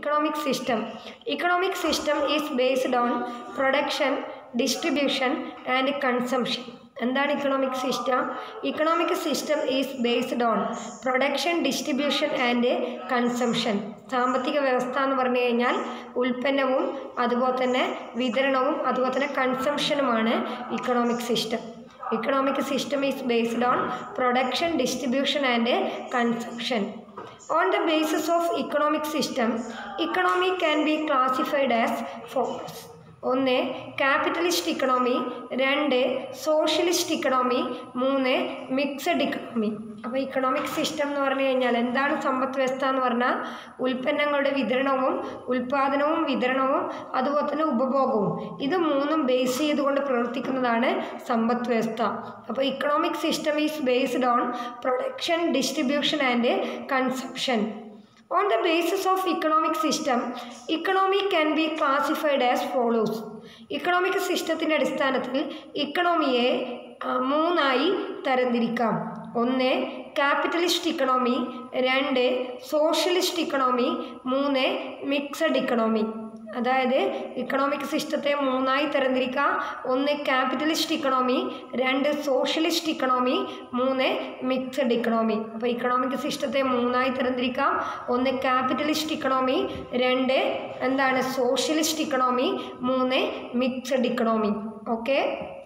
Economic system is based on production, distribution and consumption. എന്താണ് economic system? Economic system is based on production, distribution and consumption. സാമ്പത്തിക വ്യവസ്ഥ എന്ന് പറഞ്ഞു കഴിഞ്ഞാൽ ഉൽപ്പന്നവും അതുപോലെ തന്നെ വിതരണവും അതുപോലെ തന്നെ കൺസംഷനുമാണ് economic system. Economic system is based on production, distribution and consumption. On the basis of economic system, economy can be classified as follows. 1. Capitalist economy, 2. Socialist economy, 3. Mixed economy. അപ്പോൾ ഇക്കണോമിക് സിസ്റ്റം എന്ന് പറഞ്ഞു കഴിഞ്ഞാൽ എന്താണ് സമ്പദ് വ്യവസ്ഥ എന്ന് പറഞ്ഞാൽ ഉൽപ്പന്നങ്ങളുടെ വിതരണവും ഉൽപ്പാദനവും വിതരണവും അതുപോലെ തന്നെ ഉപഭോഗവും ഇത് മൂന്നും ബേസ് ചെയ്തുകൊണ്ട് പ്രവർത്തിക്കുന്നതാണ് സമ്പദ് വ്യവസ്ഥ. അപ്പോൾ economic system is based on production, distribution and consumption. On the basis of economic system, economy can be classified as follows. Economic സിസ്റ്റത്തിൻ്റെ അടിസ്ഥാനത്തിൽ ഇക്കണോമിയെ മൂന്നായി തരംതിരിക്കാം. 1. Capitalist economy, 2. Socialist economy, 3. Mixed economy. അതായത് ഇക്കണോമിക് സിസ്റ്റത്തെ മൂന്നായി തരംതിരിക്കാം. 1 capitalist economy, 2 socialist economy, 3 mixed economy. അപ്പോൾ ഇക്കണോമിക് സിസ്റ്റത്തെ മൂന്നായി തരംതിരിക്കാം. 1 ക്യാപിറ്റലിസ്റ്റ് ഇക്കണോമി, 2 എന്താണ് socialist economy, 3 mixed economy. Okay,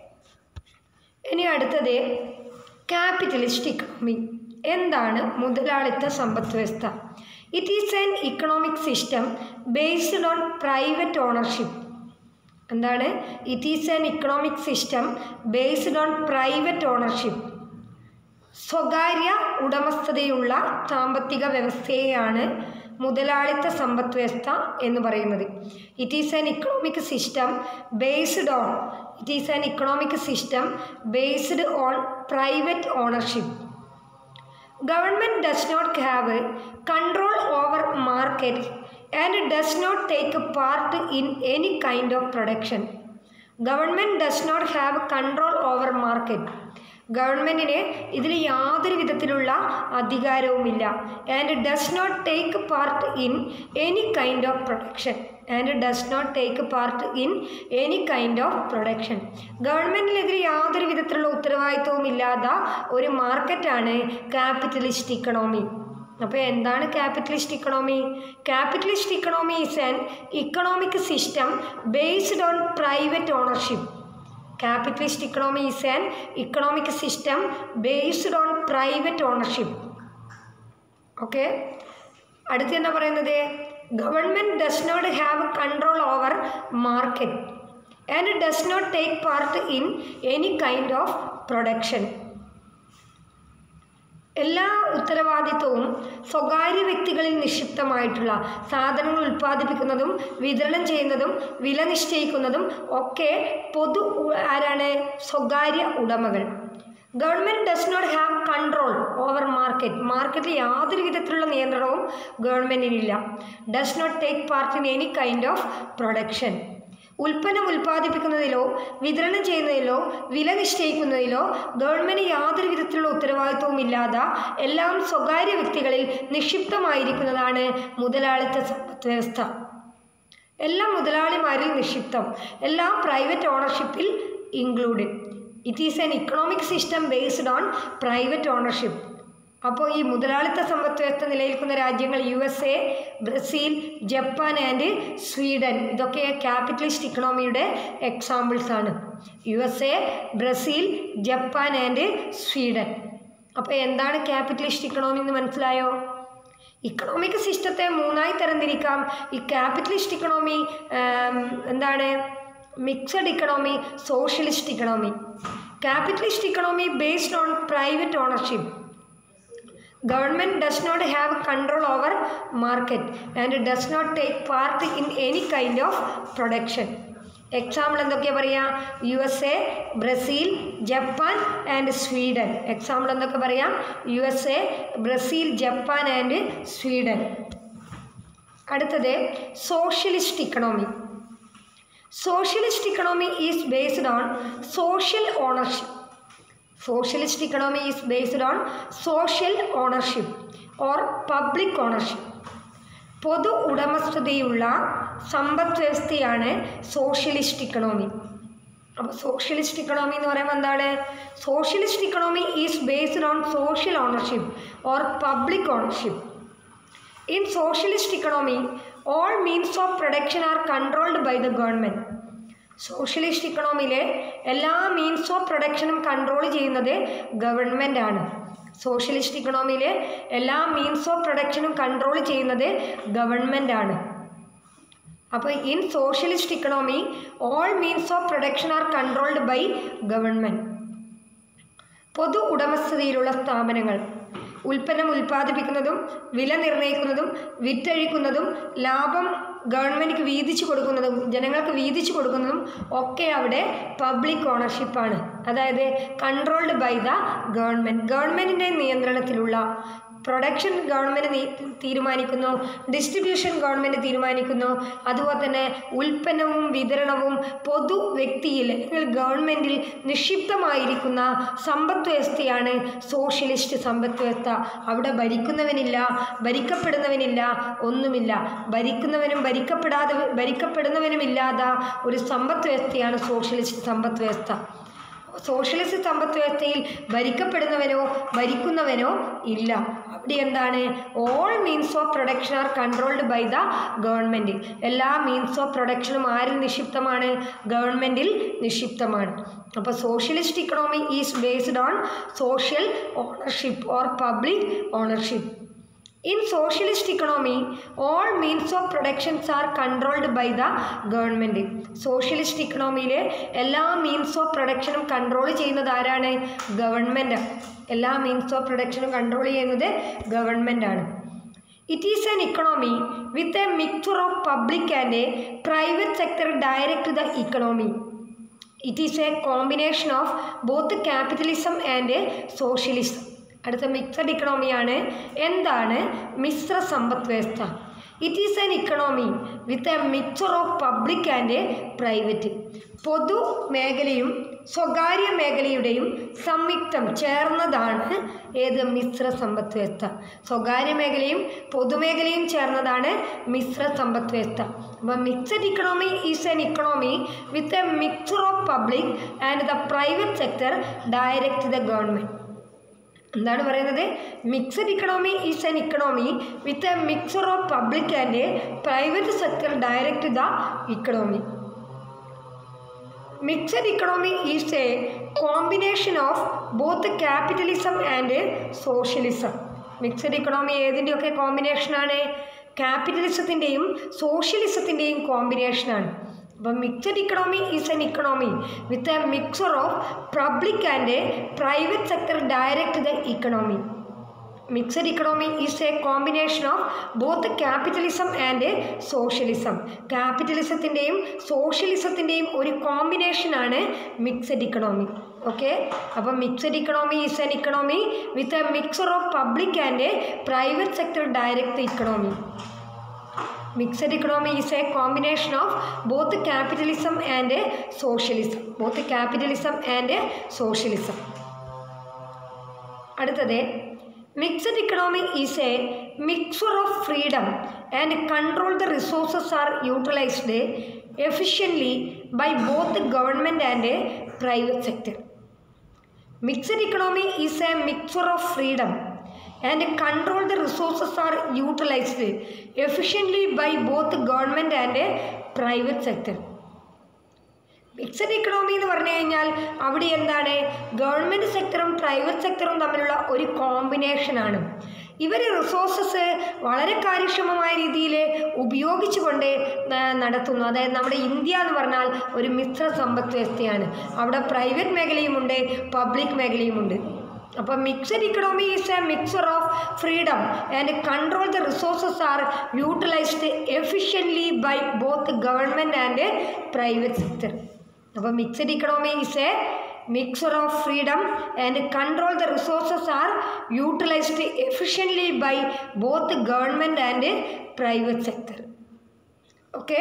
ഇനി അടുത്തത് ക്യാപിറ്റലിസ്റ്റ് ഇക്കണോമി. എന്താണ് മുതലാളിത്ത സമ്പദ് വ്യവസ്ഥ? It is an economic system based on private ownership. എന്താണ്? It is an economic system based on private ownership. സ്വകാര്യ ഉടമസ്ഥതയുള്ള സാമ്പത്തിക വ്യവസ്ഥയെയാണ് മുതലാളിത്ത സമ്പദ് വ്യവസ്ഥ എന്ന് പറയുന്നത്. It is an economic system based on private ownership. Government does not have control over market and does not take part in any kind of production. Government does not have control over market. ഗവൺമെൻറ്റിന് ഇതിൽ യാതൊരു വിധത്തിലുള്ള അധികാരവുമില്ല. And does not take part in any kind of production. ഗവൺമെൻറ്റിനെതിരെ യാതൊരു വിധത്തിലുള്ള ഉത്തരവാദിത്വവും ഇല്ലാത്ത ഒരു മാർക്കറ്റാണ് ക്യാപിറ്റലിസ്റ്റ് ഇക്കണോമി. അപ്പോൾ എന്താണ് capitalist economy? Capitalist economy is an economic system based on private ownership. Capitalist economy is an economic system based on private ownership. Okay. അടുത്ത എന്താ പറയുന്നത്? Government does not have control over market and does not take part in any kind of production. എല്ലാ ഉത്തരവാദിത്വവും സ്വകാര്യ വ്യക്തികളിൽ നിക്ഷിപ്തമായിട്ടുള്ള സാധനങ്ങൾ ഉൽപ്പാദിപ്പിക്കുന്നതും വിതരണം ചെയ്യുന്നതും വില നിശ്ചയിക്കുന്നതും ഒക്കെ ആരാണ്? സ്വകാര്യ ഉടമകൾ. Government does not have control over മാർക്കറ്റിൽ യാതൊരു വിധത്തിലുള്ള നിയന്ത്രണവും ഗവൺമെൻറ്റിനില്ല. Does not take part in any kind of production. ഉൽപ്പന്നം ഉൽപ്പാദിപ്പിക്കുന്നതിലോ വിതരണം ചെയ്യുന്നതിലോ വില നിശ്ചയിക്കുന്നതിലോ ഗവൺമെൻറ് യാതൊരു വിധത്തിലുള്ള ഉത്തരവാദിത്വവും ഇല്ലാതെ എല്ലാം സ്വകാര്യ വ്യക്തികളിൽ നിക്ഷിപ്തമായിരിക്കുന്നതാണ് മുതലാളിത്ത സമ്പദ് വ്യവസ്ഥ. എല്ലാം മുതലാളിമാരിൽ നിക്ഷിപ്തം, എല്ലാം പ്രൈവറ്റ് ഓണർഷിപ്പിൽ included. It is an economic system based on private ownership. അപ്പോൾ ഈ മുതലാളിത്ത സമ്പദ് വ്യവസ്ഥ നിലനിൽക്കുന്ന രാജ്യങ്ങൾ USA, Brazil, Japan and Sweden. ഇതൊക്കെ ക്യാപിറ്റലിസ്റ്റ് ഇക്കണോമിയുടെ എക്സാമ്പിൾസ് ആണ്. USA, Brazil, Japan and Sweden. അപ്പോൾ എന്താണ് ക്യാപിറ്റലിസ്റ്റ് ഇക്കണോമി എന്ന് മനസ്സിലായോ? ഇക്കണോമിക് സിസ്റ്റത്തെ മൂന്നായി തരംതിരിക്കാം. ഈ ക്യാപിറ്റലിസ്റ്റ് ഇക്കണോമി എന്താണ്? Mixed economy, socialist economy. Capitalist economy based on private ownership. Government does not have control over market and does not take part in any kind of production. Example എന്തൊക്കെയാണ് പറയാം? USA, Brazil, Japan and Sweden. Example എന്തൊക്കെ പറയാം? USA, Brazil, Japan and Sweden. അടുത്തത് socialist economy. Socialist economy is based on social ownership. Socialist economy is based on social ownership or public ownership. പൊതു ഉടമസ്ഥതയുള്ള സമ്പദ് വ്യവസ്ഥയാണ് socialist economy. അപ്പോൾ socialist economy എന്ന് പറയുമ്പോൾ എന്താണ്? Socialist economy is based on social ownership or public ownership. In socialist economy all means of production are controlled by the government. Socialist ഇക്കണോമിയിലെ എല്ലാ മീൻസ് ഓഫ് പ്രൊഡക്ഷനും കൺട്രോൾ ചെയ്യുന്നത് ഗവൺമെൻറ് ആണ്. Socialist ഇക്കണോമിയിലെ എല്ലാ മീൻസ് ഓഫ് പ്രൊഡക്ഷനും കൺട്രോൾ ചെയ്യുന്നത് government ആണ്. അപ്പോൾ in socialist economy all means of production are controlled by government. പൊതു ഉടമസ്ഥതയിലുള്ള സ്ഥാപനങ്ങൾ ഉൽപ്പന്നം ഉൽപ്പാദിപ്പിക്കുന്നതും വില നിർണ്ണയിക്കുന്നതും വിറ്റഴിക്കുന്നതും ലാഭം ഗവൺമെൻറ്റിക്ക് വീതിച്ചു കൊടുക്കുന്നതും ജനങ്ങൾക്ക് വീതിച്ചു കൊടുക്കുന്നതും ഒക്കെ അവിടെ പബ്ലിക് ഓണർഷിപ്പാണ്. അതായത് കൺട്രോൾഡ് ബൈ ദ ഗവൺമെൻറ്. ഗവൺമെൻറ്റിൻ്റെ നിയന്ത്രണത്തിലുള്ള പ്രൊഡക്ഷൻ ഗവൺമെൻറ് തീരുമാനിക്കുന്നു, ഡിസ്ട്രിബ്യൂഷൻ ഗവൺമെൻറ് തീരുമാനിക്കുന്നു. അതുപോലെ തന്നെ ഉൽപ്പന്നവും വിതരണവും പൊതു വ്യക്തിയിൽ അല്ലെങ്കിൽ ഗവൺമെൻറ്റിൽ നിക്ഷിപ്തമായിരിക്കുന്ന സമ്പദ് വ്യവസ്ഥയാണ് സോഷ്യലിസ്റ്റ് സമ്പദ് വ്യവസ്ഥ. അവിടെ ഭരിക്കുന്നവനില്ല, ഭരിക്കപ്പെടുന്നവനില്ല, ഒന്നുമില്ല. ഭരിക്കുന്നവനും ഭരിക്കപ്പെടുന്നവനുമില്ലാത്ത ഒരു സമ്പദ് വ്യവസ്ഥയാണ് സോഷ്യലിസ്റ്റ് സമ്പദ് വ്യവസ്ഥ. സോഷ്യലിസ്റ്റ് സമ്പദ് വ്യവസ്ഥയിൽ ഭരിക്കപ്പെടുന്നവനോ ഭരിക്കുന്നവനോ ഇല്ല. അവിടെ എന്താണ്? All means of production are controlled by the government. എല്ലാ മീൻസ് ഓഫ് പ്രൊഡക്ഷനും ആരിൽ നിക്ഷിപ്തമാണ്? ഗവൺമെൻറ്റിൽ നിക്ഷിപ്തമാണ്. അപ്പോൾ socialist economy is based on social ownership or public ownership. In socialist economy, all means of productions are controlled by the government. Socialist ഇക്കണോമിയിലെ എല്ലാ means of പ്രൊഡക്ഷനും കൺട്രോൾ ചെയ്യുന്നത് ആരാണ്? ഗവൺമെൻറ്. എല്ലാ മീൻസ് ഓഫ് പ്രൊഡക്ഷനും കൺട്രോൾ ചെയ്യുന്നത് ഗവൺമെൻറ് ആണ്. It is an economy with a mixture of public and a private sector direct to the economy. It is a combination of both capitalism and socialism. അടുത്ത mixed ഇക്കണോമിയാണ്. എന്താണ് മിശ്ര സമ്പദ് വ്യവസ്ഥ? It is an economy with a mixer of public and private. പൊതു മേഖലയും സ്വകാര്യ മേഖലയുടെയും സംയുക്തം ചേർന്നതാണ് ഏത്? മിശ്ര സമ്പദ് വ്യവസ്ഥ. സ്വകാര്യ മേഖലയും പൊതുമേഖലയും ചേർന്നതാണ് മിശ്ര സമ്പദ് വ്യവസ്ഥ. അപ്പോൾ mixed economy is an economy with a mixer of public and the private sector direct the government. എന്താണ് പറയുന്നത്? Mixed economy is an economy with a mixer of public and private sector direct the economy. Mixed economy is a combination of both capitalism and socialism. Mixed economy ഏതിൻ്റെയൊക്കെ കോമ്പിനേഷനാണ്? ക്യാപിറ്റലിസത്തിൻ്റെയും സോഷ്യലിസത്തിൻ്റെയും കോമ്പിനേഷനാണ്. അപ്പോൾ mixed economy is an economy with a mixer of public and private sector direct the economy. Mixed economy is a combination of both capitalism and socialism. ക്യാപിറ്റലിസത്തിൻ്റെയും സോഷ്യലിസത്തിൻ്റെയും ഒരു കോമ്പിനേഷനാണ് മിക്സഡ് ഇക്കണോമി. ഓക്കെ, അപ്പോൾ mixed economy is an economy with a mixer of public and private sector direct the economy. Mixed economy is a combination of both capitalism and socialism. Both capitalism and socialism. അടുത്തത് mixed economy is a mixer of freedom and control the resources are utilized efficiently by both government and private sector. Mixed economy is a mixer of freedom and control the resources are utilized efficiently by both government and private sector. Mixed economy എന്ന് പറഞ്ഞു കഴിഞ്ഞാൽ അവിടെ എന്താണ്? Government സെക്ടറും private സെക്ടറും തമ്മിലുള്ള ഒരു കോമ്പിനേഷനാണ്. ഇവർ resources വളരെ കാര്യക്ഷമമായ രീതിയിൽ ഉപയോഗിച്ചുകൊണ്ട് നടത്തുന്നു. അതായത് നമ്മുടെ ഇന്ത്യ എന്ന് പറഞ്ഞാൽ ഒരു മിശ്ര സമ്പദ് വ്യവസ്ഥയാണ്. അവിടെ പ്രൈവറ്റ് മേഖലയുമുണ്ട്, പബ്ലിക് മേഖലയുമുണ്ട്. അപ്പോൾ mixed economy is a mixer of freedom and control the resources are utilized efficiently by both government and private sector. അപ്പോൾ mixed economy is a mixer of freedom and control the resources are utilized efficiently by both government and private sector. Okay,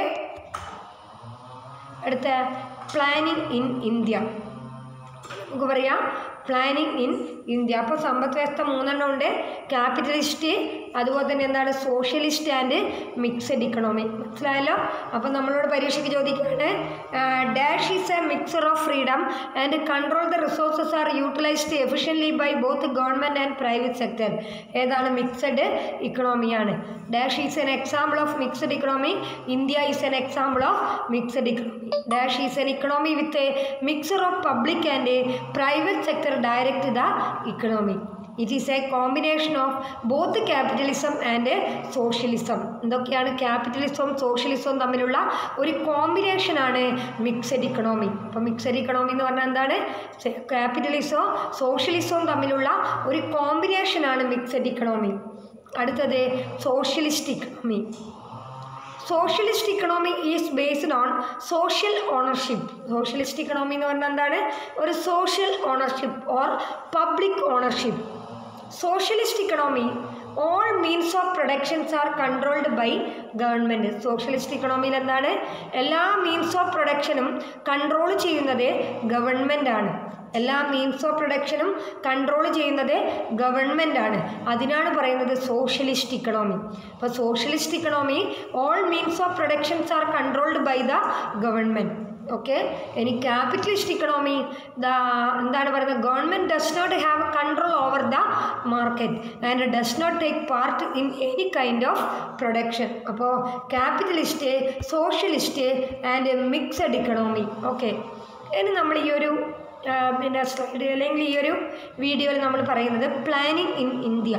അടുത്ത planning in India. നമുക്ക് പറയാം planning in India. അപ്പോൾ സമ്പദ് വ്യവസ്ഥ മൂന്നെണ്ണം ഉണ്ട്: capitalist, അതുപോലെ തന്നെ എന്താണ് സോഷ്യലിസ്റ്റ് ആൻഡ് മിക്സഡ് ഇക്കണോമി. മനസ്സിലായല്ലോ? അപ്പം നമ്മളോട് പരീക്ഷയ്ക്ക് ചോദിക്കുകയാണ് dash is a mixer of freedom and control the resources are utilized efficiently by both government and private sector. ഏതാണ്? മിക്സഡ് ഇക്കണോമിയാണ്. Dash is an example of mixed economy. India is an example of mixed economy. Dash is an economy with a mixer of public and private sector direct the economy. It is a combination of both capitalism and socialism. എന്തൊക്കെയാണ്? ക്യാപിറ്റലിസവും സോഷ്യലിസവും തമ്മിലുള്ള ഒരു കോമ്പിനേഷനാണ് mixed economy. അപ്പോൾ mixed economy എന്ന് പറഞ്ഞാൽ എന്താണ്? ക്യാപിറ്റലിസവും സോഷ്യലിസവും തമ്മിലുള്ള ഒരു കോമ്പിനേഷനാണ് മിക്സഡ് ഇക്കണോമി. അടുത്തത് socialist economy. Socialist economy is based on social ownership. Socialist economy എന്ന് പറഞ്ഞാൽ എന്താണ്? ഒരു social ownership or public ownership. Socialist economy all means of productions are controlled by government. Socialist ഇക്കണോമിയിൽ എന്താണ്? എല്ലാ മീൻസ് ഓഫ് പ്രൊഡക്ഷനും control ചെയ്യുന്നത് ഗവൺമെൻറ് ആണ്. എല്ലാ മീൻസ് ഓഫ് പ്രൊഡക്ഷനും കൺട്രോൾ ചെയ്യുന്നത് ഗവൺമെൻറ് ആണ്. അതിനാണ് പറയുന്നത് സോഷ്യലിസ്റ്റ് ഇക്കണോമി. അപ്പോൾ socialist economy all means of productions are controlled by the government. Okay. ഇനി ക്യാപിറ്റലിസ്റ്റ് ഇക്കണോമി എന്താണ് പറയുന്നത്? Government does not have control over the market and does not take part in any kind of production. അപ്പോൾ capitalist, socialist and mixed economy. Okay. ഇനി നമ്മൾ ഈ ഒരു പിന്നെ slide അല്ലെങ്കിൽ ഈ ഒരു വീഡിയോയിൽ നമ്മൾ പറയുന്നത് planning in India.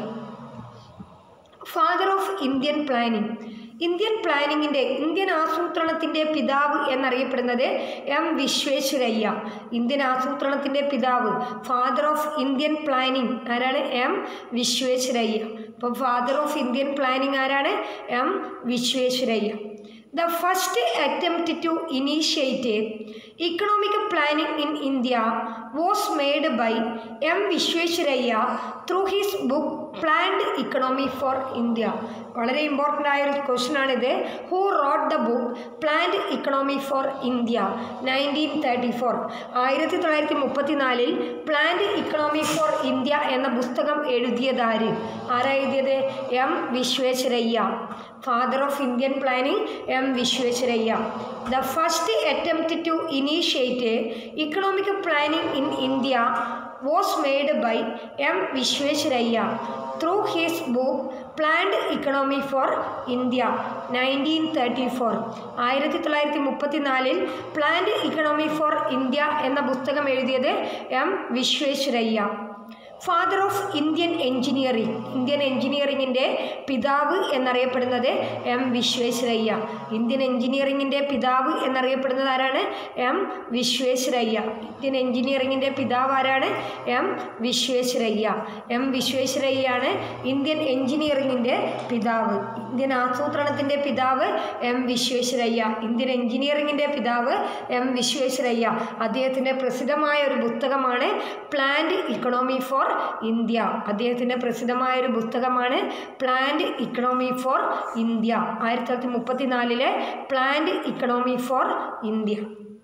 Father of Indian planning. Indian പ്ലാനിങ്ങിൻ്റെ, ഇന്ത്യൻ ആസൂത്രണത്തിൻ്റെ പിതാവ് എന്നറിയപ്പെടുന്നത് എം വിശ്വേശ്വരയ്യ. ഇന്ത്യൻ ആസൂത്രണത്തിൻ്റെ പിതാവ്, ഫാദർ ഓഫ് ഇന്ത്യൻ പ്ലാനിങ് ആരാണ്? എം വിശ്വേശ്വരയ്യ. അപ്പം ഫാദർ ഓഫ് ഇന്ത്യൻ പ്ലാനിങ് ആരാണ്? M Visvesvaraya. The first attempt to initiate economic planning in India was made by M. Vishwesvaraya through his book Planned Economy for India. വളരെ important ആയ ഒരു question ആണിത്. Who wrote the book planned economy for India 1934. 1934 planned economy for India എന്ന പുസ്തകം എഴുതിയതാര്? ആരാ എഴുതിയത്? M Visvesvaraya. Father of Indian planning M Visvesvaraya. The first attempt to initiate economic planning in India was made by M Visvesvaraya through his book planned economy for India 1934. 1934 planned economy for India എന്ന പുസ്തകം എഴുതിയത് M Visvesvaraya. Father of Indian engineering. Indian എഞ്ചിനീയറിങ്ങിൻ്റെ പിതാവ് എന്നറിയപ്പെടുന്നത് M Visvesvaraya. Indian എഞ്ചിനീയറിങ്ങിൻ്റെ പിതാവ് എന്നറിയപ്പെടുന്നത് ആരാണ്? എം വിശ്വേശ്വരയ്യ. ഇന്ത്യൻ എഞ്ചിനീയറിങ്ങിൻ്റെ പിതാവ് ആരാണ്? എം വിശ്വേശ്വരയ്യ. എം വിശ്വേശ്വരയ്യാണ് ഇന്ത്യൻ എഞ്ചിനീയറിങ്ങിൻ്റെ പിതാവ്. ഇന്ത്യൻ ആസൂത്രണത്തിൻ്റെ പിതാവ് എം വിശ്വേശ്വരയ്യ. ഇന്ത്യൻ എഞ്ചിനീയറിങ്ങിൻ്റെ പിതാവ് എം വിശ്വേശ്വരയ്യ. അദ്ദേഹത്തിൻ്റെ പ്രസിദ്ധമായ ഒരു പുസ്തകമാണ് പ്ലാൻഡ് ഇക്കണോമി ഫോർ ഇന്ത്യ. അദ്ദേഹത്തിൻ്റെ പ്രസിദ്ധമായൊരു പുസ്തകമാണ് planned economy for India. 1934 planned economy for India.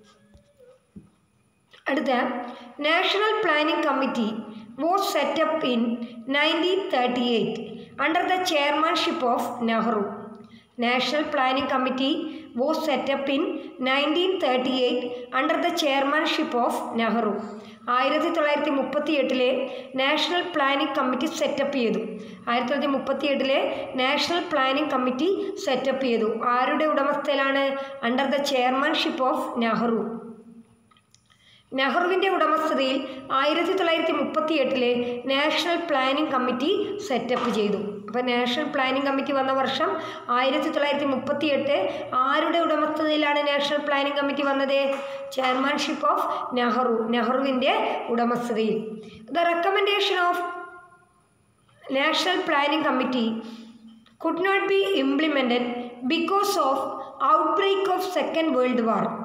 അടുത്ത national planning committee was set up in 1938 under the chairmanship of Nehru. National planning committee was set up in 1938 under the chairmanship of Nehru. 1938 national planning committee set up ചെയ്തു. 1938 national planning committee set up ചെയ്തു. ആരുടെ ഉടമസ്ഥയിലാണ്? Under the chairmanship of Nehru. നെഹ്റുവിൻ്റെ ഉടമസ്ഥതയിൽ 1938 national planning committee set up ചെയ്തു. അപ്പോൾ national planning committee വന്ന വർഷം 1938. ആരുടെ ഉടമസ്ഥതയിലാണ് നാഷണൽ പ്ലാനിംഗ് കമ്മിറ്റി വന്നത്? Chairmanship of Nehru. നെഹ്റുവിൻ്റെ ഉടമസ്ഥതയിൽ. The recommendation of national planning committee could not be implemented because of outbreak of Second World War.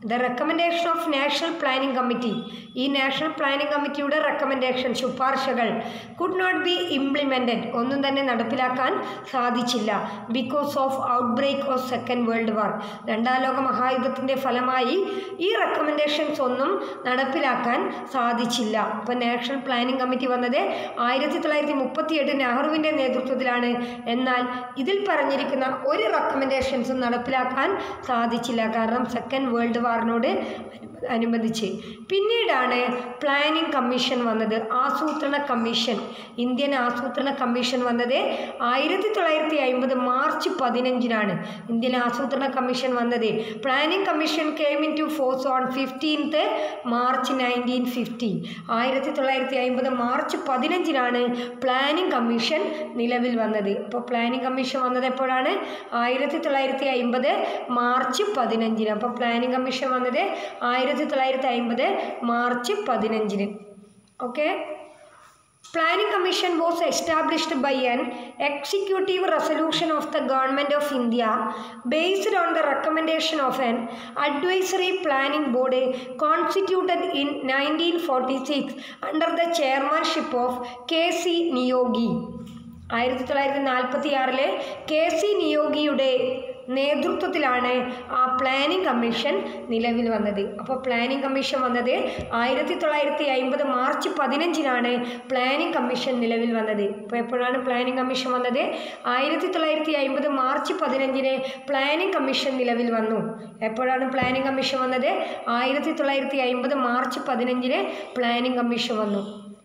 The recommendation of national planning committee, ഈ national planning കമ്മിറ്റിയുടെ recommendation ശുപാർശകൾ could not be implemented, ഒന്നും തന്നെ നടപ്പിലാക്കാൻ സാധിച്ചില്ല. Because of outbreak of second world war, രണ്ടാം ലോക മഹായുദ്ധത്തിൻ്റെ ഫലമായി ഈ റെക്കമെൻഡേഷൻസ് ഒന്നും നടപ്പിലാക്കാൻ സാധിച്ചില്ല. അപ്പോൾ നാഷണൽ പ്ലാനിംഗ് കമ്മിറ്റി വന്നത് 1938 നെഹ്റുവിൻ്റെ നേതൃത്വത്തിലാണ്. എന്നാൽ ഇതിൽ പറഞ്ഞിരിക്കുന്ന ഒരു റെക്കമെൻഡേഷൻസും നടപ്പിലാക്കാൻ സാധിച്ചില്ല, കാരണം സെക്കൻഡ് വേൾഡ് വാറിനോട് അനുബന്ധിച്ച്. പിന്നീടാണ് പ്ലാനിംഗ് കമ്മീഷൻ വന്നത്, ആസൂത്രണ കമ്മീഷൻ. ഇന്ത്യൻ ആസൂത്രണ കമ്മീഷൻ വന്നത് 1950 മാർച്ച് 15 ഇന്ത്യൻ ആസൂത്രണ കമ്മീഷൻ വന്നത്. Planning commission came in to force on 15 March 1950. 1950 March 15 planning commission നിലവിൽ വന്നത്. അപ്പോൾ പ്ലാനിംഗ് കമ്മീഷൻ വന്നത് എപ്പോഴാണ്? 1950 മാർച്ച് 15. അപ്പോൾ പ്ലാനിംഗ് കമ്മീഷൻ വന്നത് 1950 March 15. Okay. Planning Commission was established by an executive resolution of the Government of India based on the recommendation of an advisory planning body constituted in 1946 under the chairmanship of K.C. Niyogi. 1946 K.C. നിയോഗിയുടെ നേതൃത്വത്തിലാണ് ആ planning commission നിലവിൽ വന്നത്. അപ്പോൾ Planning commission വന്നത് 1950 March 15 planning commission നിലവിൽ വന്നത്. അപ്പോൾ എപ്പോഴാണ് പ്ലാനിംഗ് കമ്മീഷൻ വന്നത്? 1950 മാർച്ച് 15 പ്ലാനിംഗ് കമ്മീഷൻ നിലവിൽ വന്നു. എപ്പോഴാണ് പ്ലാനിംഗ് കമ്മീഷൻ വന്നത്? 1950 മാർച്ച് 15 പ്ലാനിംഗ് കമ്മീഷൻ വന്നു.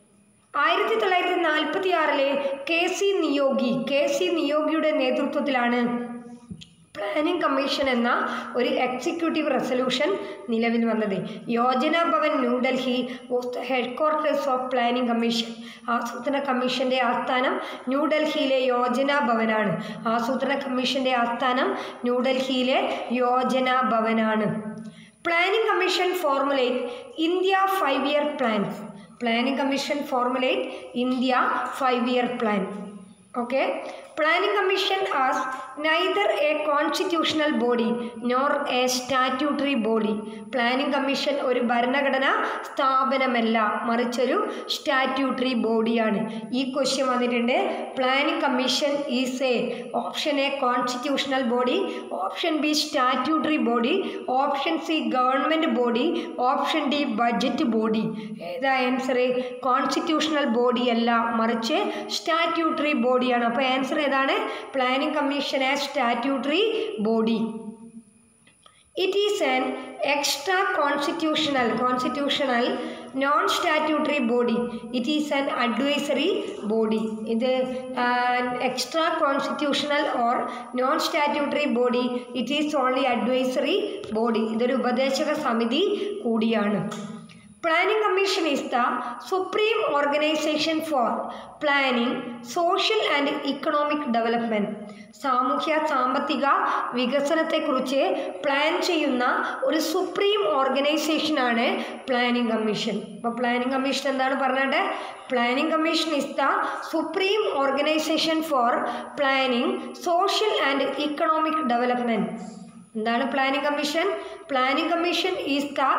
1946 കെ.സി. നിയോഗിയുടെ നേതൃത്വത്തിലാണ് പ്ലാനിംഗ് കമ്മീഷൻ എന്ന ഒരു എക്സിക്യൂട്ടീവ് റെസൊല്യൂഷൻ നിലവിൽ വന്നത്. Yojana Bhavan New Delhi was the headquarters of planning commission. ആസൂത്രണ കമ്മീഷൻ്റെ ആസ്ഥാനം ന്യൂഡൽഹിയിലെ യോജന ഭവനാണ്. ആസൂത്രണ കമ്മീഷൻ്റെ ആസ്ഥാനം ന്യൂഡൽഹിയിലെ യോജന ഭവനാണ്. Planning commission formulate India 5-year plans. Planning Commission formulate India 5-year plan. Okay. Planning Commission as neither a constitutional body nor a statutory body. Planning Commission ഒരു ഭരണഘടനാ സ്ഥാപനമല്ല, മറിച്ചൊരു സ്റ്റാറ്റ്യൂട്ടറി ബോഡിയാണ്. ഈ ക്വസ്റ്റ്യൻ വന്നിട്ടുണ്ട്. Planning Commission is a option A constitutional body, option B statutory body, option C government body, option D budget body. ഏതാ answer? Constitutional body അല്ല, മറിച്ച് statutory ബോഡിയാണ്. അപ്പോൾ ആൻസർ ഏതാണ്? Planning Commission as statutory body. It is an extra constitutional non-statutory body. It is an advisory body. It is an extra constitutional or non-statutory body. It is only advisory body. ഇതൊരു ഉപദേശക സമിതി കൂടിയാണ്. Planning Commission is the supreme organization for planning social and economic development. സാമൂഹ്യ സാമ്പത്തിക വികസനത്തെക്കുറിച്ച് plan ചെയ്യുന്ന ഒരു supreme ഓർഗനൈസേഷനാണ് പ്ലാനിംഗ് കമ്മീഷൻ. അപ്പോൾ പ്ലാനിംഗ് കമ്മീഷൻ എന്താണ് പറഞ്ഞത്? Planning Commission is the supreme organization for planning social and economic development. എന്താണ് Planning Commission? Planning Commission is the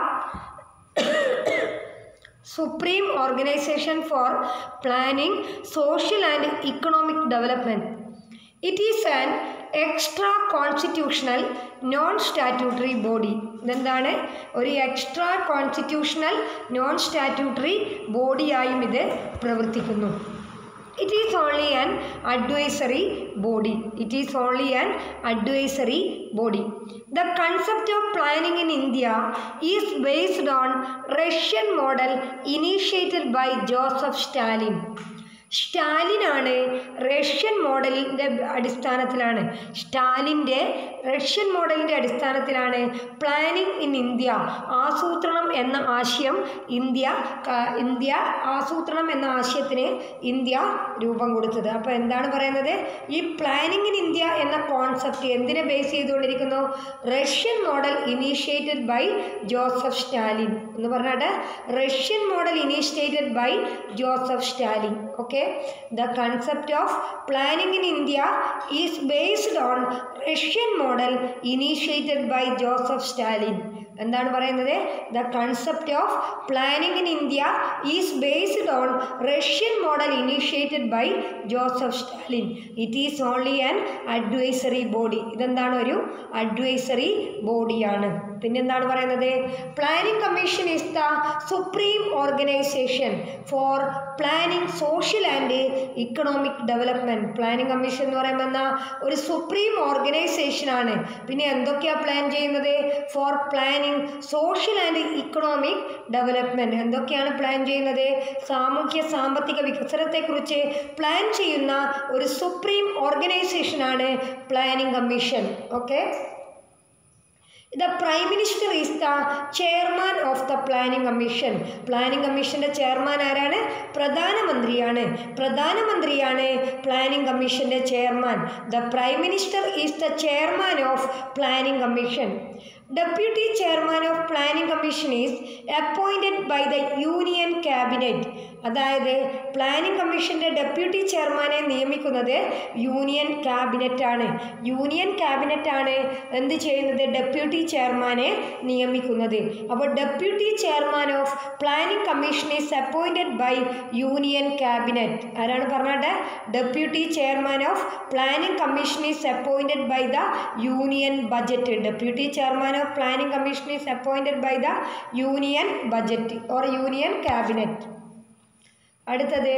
Supreme Organization for Planning Social and Economic Development. It is an extra constitutional non-statutory body. ഇതെന്താണ്? ഒരു extra constitutional non statutory ബോഡിയായും ഇത് പ്രവർത്തിക്കുന്നു. It is only an advisory body. It is only an advisory body. The concept of planning in India is based on Russian model initiated by Joseph Stalin. സ്റ്റാലിനാണ് Russian മോഡലിൻ്റെ അടിസ്ഥാനത്തിലാണ് Russian മോഡലിൻ്റെ അടിസ്ഥാനത്തിലാണ് planning in India, ആസൂത്രണം എന്ന ആശയം India ആസൂത്രണം എന്ന ആശയത്തിന് ഇന്ത്യ രൂപം കൊടുത്തത്. അപ്പോൾ എന്താണ് പറയുന്നത്? ഈ പ്ലാനിംഗ് ഇൻ ഇന്ത്യ എന്ന കോൺസെപ്റ്റ് എന്തിനെ ബേസ് ചെയ്തുകൊണ്ടിരിക്കുന്നു? Russian model initiated by Joseph Stalin എന്ന് പറഞ്ഞാൽ Russian model initiated by Joseph Stalin. Okay. The concept of planning in India is based on Russian model initiated by Joseph Stalin. എന്താണ് പറയുന്നത്? The concept of planning in India is based on Russian model initiated by Joseph Stalin. It is only an advisory body. ഇതെന്താണ്? ഒരു advisory ബോഡിയാണ്. പിന്നെന്താണ് പറയുന്നത്? Planning Commission is the supreme organization for planning social and economic development. Planning Commission എന്ന് പറയുമ്പോൾ ഒരു supreme ഓർഗനൈസേഷനാണ്. പിന്നെ എന്തൊക്കെയാണ് പ്ലാൻ ചെയ്യുന്നത്? For planning social and economic development. എന്തൊക്കെയാണ് പ്ലാൻ ചെയ്യുന്നത്? സാമൂഹ്യ സാമ്പത്തിക വികസനത്തെക്കുറിച്ച് പ്ലാൻ ചെയ്യുന്ന ഒരു സുപ്രീം ഓർഗനൈസേഷനാണ് Planning Commission. Okay. The Prime Minister is the chairman of the Planning Commission. Planning Commission's chairman ആരാണ്? പ്രധാനമന്ത്രിയാണ്. പ്രധാനമന്ത്രിയാണ് Planning Commission's chairman. The Prime Minister is the chairman of Planning Commission. Deputy chairman of Planning Commission is appointed by the Union Cabinet. അതായത് Planning കമ്മീഷൻ്റെ deputy ചെയർമാനെ നിയമിക്കുന്നത് Union Cabinet ആണ്. Union Cabinet ആണ് എന്ത് ചെയ്യുന്നത്? ഡെപ്യൂട്ടി ചെയർമാനെ നിയമിക്കുന്നത്. അപ്പോൾ deputy chairman of planning Commission is appointed by Union Cabinet. ആരാണ് പറഞ്ഞത്? Deputy chairman of planning Commission is appointed by the union budget. Deputy chairman of planning Commission is appointed by the union budget or Union Cabinet. അടുത്തത്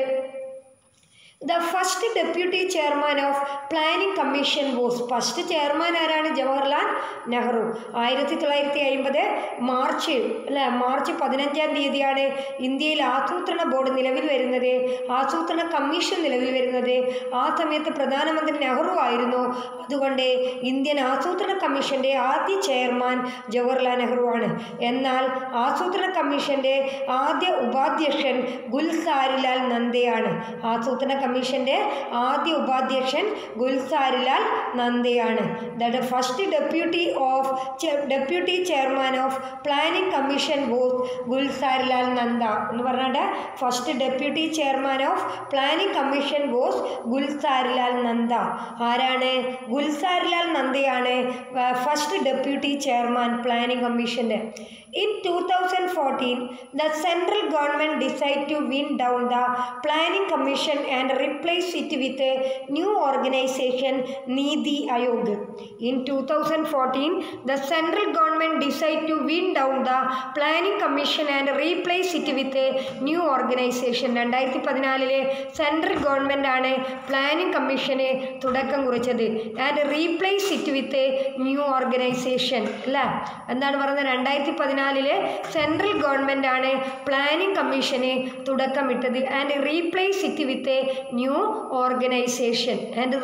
the first deputy chairman of planning Commission was. First chairman ആരാണ്? Jawaharlal Nehru. 1950 March 15 ഇന്ത്യയിൽ ആസൂത്രണ board നിലവിൽ വരുന്നത്, ആസൂത്രണ commission നിലവിൽ വരുന്നത്. ആ സമയത്ത് പ്രധാനമന്ത്രി നെഹ്റു ആയിരുന്നു. അതുകൊണ്ട് ഇന്ത്യൻ ആസൂത്രണ കമ്മീഷൻ്റെ ആദ്യ ചെയർമാൻ ജവഹർലാൽ നെഹ്റു ആണ്. എന്നാൽ ആസൂത്രണ കമ്മീഷൻ്റെ ആദ്യ ഉപാധ്യക്ഷൻ ഗുൽസാരിലാൽ നന്ദയാണ്. ആസൂത്രണ കമ്മീഷൻ്റെ ആദ്യ ഉപാധ്യക്ഷൻ ഗുൽസാരിലാൽ നന്ദയാണ്. The first deputy chairman of planning Commission was Gulzarilal Nanda എന്ന് പറഞ്ഞിട്ട് first deputy chairman of planning Commission was Gulzarilal Nanda. ആരാണ്? ഗുൽസാരിലാൽ നന്ദയാണ് ഫസ്റ്റ് ഡെപ്യൂട്ടി ചെയർമാൻ പ്ലാനിംഗ് കമ്മീഷൻ്റെ. In 2014, the central government decided to wind down the Planning Commission and replace it with a new organization, Niti Aayog. In 2014, the central government decided to wind down the Planning Commission and replace it with a new organization. 2014 central government ആണ് Planning കമ്മീഷന് തുടക്കം കുറിച്ചത്. And replace it with a new organization. അല്ലേ? എന്താണ് പറയുന്നത്? 2014 central government ആണ് Planning കമ്മീഷന് തുടക്കമിട്ടത്. And replace it with a new organization.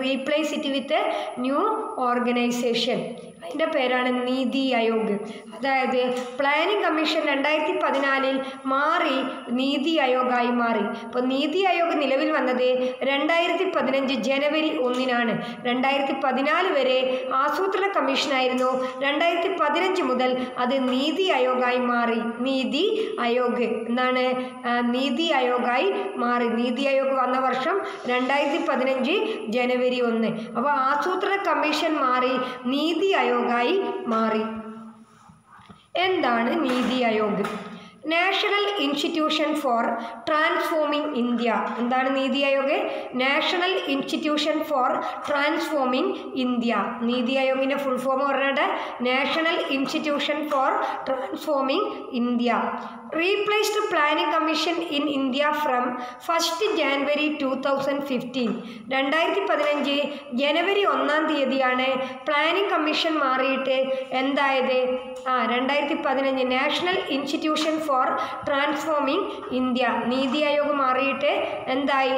അതിൻ്റെ പേരാണ് നീതി ആയോഗ്. അതായത് പ്ലാനിംഗ് കമ്മീഷൻ 2014 മാറി നീതി ആയോഗായി മാറി. അപ്പോൾ നീതി ആയോഗ് നിലവിൽ വന്നത് 2015 ജനുവരി 1 2014 വരെ ആസൂത്രണ കമ്മീഷനായിരുന്നു. 2015 മുതൽ അത് നീതി ആയോഗായി മാറി. നീതി ആയോഗ് എന്നാണ് നീതി ആയോഗായി മാറി. നീതി ആയോഗ് വന്ന വർഷം 2015 ജനുവരി 1. അപ്പോൾ ആസൂത്രണ കമ്മീഷൻ മാറി നീതി ആയോഗായി മാറി. എന്താണ് NITI Aayog? National Institution for Transforming India. എന്താണ് NITI Aayog? National Institution for Transforming India. NITI ആയോഗിൻ്റെ ഫുൾ ഫോം പറഞ്ഞിട്ട് National Institution for Transforming India. Replaced Planning Commission in India from 1 January 2015. 2015 ജനുവരി 1 പ്ലാനിംഗ് കമ്മീഷൻ മാറിയിട്ട് എന്തായത്? 2015 National Institution for Transforming India. NITI Aayog മാറിയിട്ട് എന്തായി?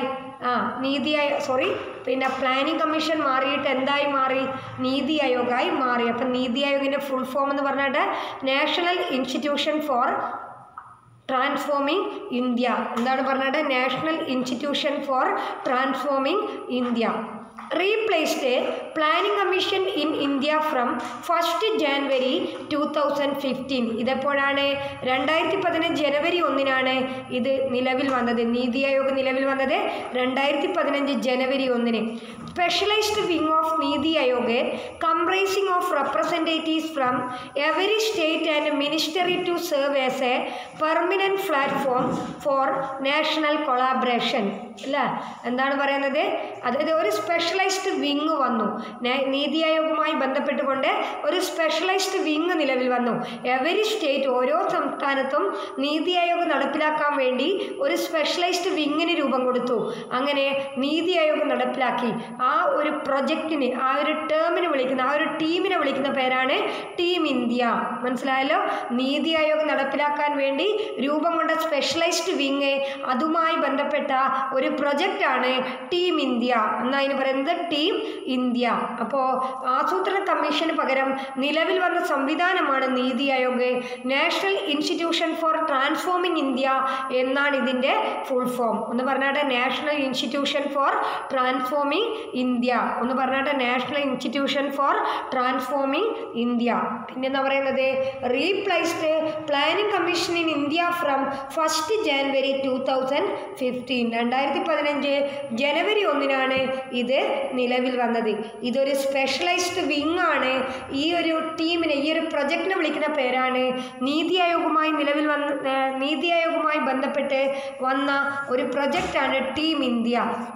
Planning Commission മാറിയിട്ട് എന്തായി മാറി? നീതി ആയോഗായി മാറി. അപ്പം നീതി ആയോഗിൻ്റെ ഫുൾ ഫോം എന്ന് പറഞ്ഞിട്ട് National Institution for Transforming India. എന്താണ് പറഞ്ഞിട്ട്? National Institution for Transforming India. replaced Planning Commission in India from 1st January 2015. ഇതെപ്പോഴാണ് 2015 ജനുവരി 1-നാണ് ഇത് നിലവിൽ വന്നത്. നീതി ആയോഗ് നിലവിൽ വന്നത് 2015 ജനുവരി 1-ന്. Specialised wing of NITI Aayog comprising of representatives from every state and ministry to serve as a permanent platform for national collaboration. അല്ല, എന്താണ് പറയുന്നത്? അതായത് ഒരു സ്പെഷ്യലൈസ്ഡ് വിങ് വന്നു. നീതി ആയോഗുമായി ബന്ധപ്പെട്ടുകൊണ്ട് ഒരു സ്പെഷ്യലൈസ്ഡ് വിങ് നിലവിൽ വന്നു. എവരി സ്റ്റേറ്റ്, ഓരോ സംസ്ഥാനത്തും നീതി ആയോഗ് നടപ്പിലാക്കാൻ വേണ്ടി ഒരു സ്പെഷ്യലൈസ്ഡ് വിങ്ങിന് രൂപം കൊടുത്തു. അങ്ങനെ നീതി ആയോഗ് നടപ്പിലാക്കി. ആ ഒരു പ്രൊജക്റ്റിന്, ആ ഒരു ടേമിന് വിളിക്കുന്ന, ആ ഒരു ടീമിനെ വിളിക്കുന്ന പേരാണ് ടീം ഇന്ത്യ. മനസ്സിലായല്ലോ? നീതി ആയോഗ് നടപ്പിലാക്കാൻ വേണ്ടി രൂപം കൊണ്ട സ്പെഷ്യലൈസ്ഡ് വിങ്, അതുമായി ബന്ധപ്പെട്ട ഒരു പ്രൊജക്റ്റാണ് ടീം ഇന്ത്യ എന്നതിന് പറയുന്നത് ടീം ഇന്ത്യ. അപ്പോൾ ആസൂത്രണ കമ്മീഷന് പകരം നിലവിൽ വന്ന സംവിധാനമാണ് NITI Aayog. National Institution for Transforming India എന്നാണ് ഇതിൻ്റെ ഫുൾ ഫോം. ഒന്ന് പറഞ്ഞാട്ടെ, National Institution for Transforming India. ഒന്ന് പറഞ്ഞാട്ടെ, National Institution for Transforming India. പിന്നെന്താ പറയുന്നത്? Replaced Planning Commission in India from 1st January 2015. 2015 ജനുവരി 1-നാണ് ഇത് നിലവിൽ വന്നത്. ഇതൊരു സ്പെഷ്യലൈസ്ഡ് വിങ് ആണ്. ഈ ഒരു ടീമിനെ, ഈ ഒരു പ്രൊജക്റ്റിനെ വിളിക്കുന്ന പേരാണ് നീതി ആയോഗുമായി നീതി ആയോഗുമായി ബന്ധപ്പെട്ട് വന്ന ഒരു പ്രൊജക്റ്റാണ് Team India.